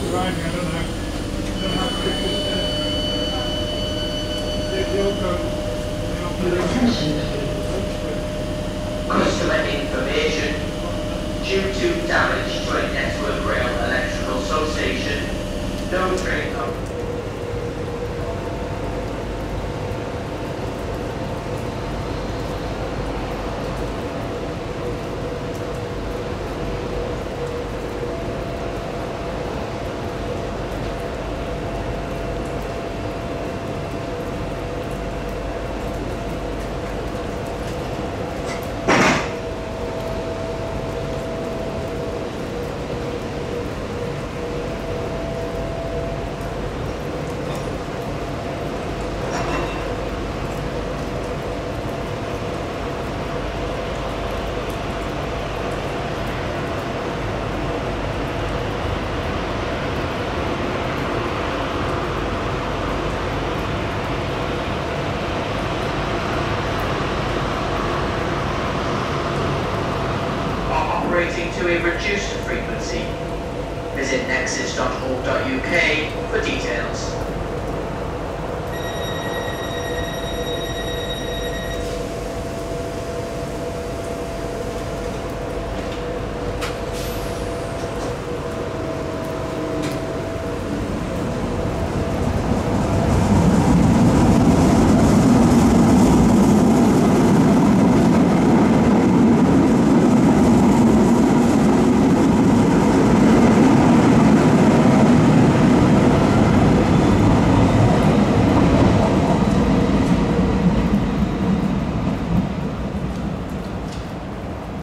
driving, I don't know. I don't know how quick this is. Your attention please. Customer information. Due to damage to a network rail electrical substation, no train company. Operating to a reduced frequency. Visit nexus.org.uk for details.